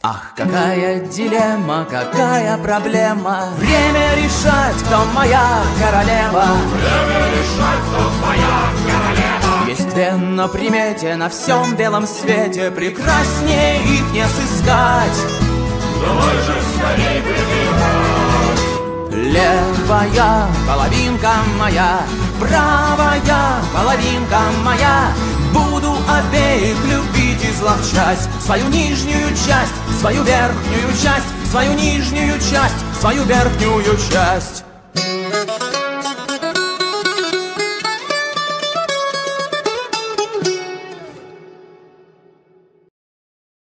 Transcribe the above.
Ах, какая дилемма, какая проблема. Время решать, кто моя королева. Время решать, кто моя королева. Есть две на примете, на всем белом свете, прекраснее их не сыскать. Давай же скорей выбирать. Левая половинка моя, правая половинка моя. Буду обеих любить и зловчась. Свою нижнюю часть, свою верхнюю часть, свою нижнюю часть, свою верхнюю часть.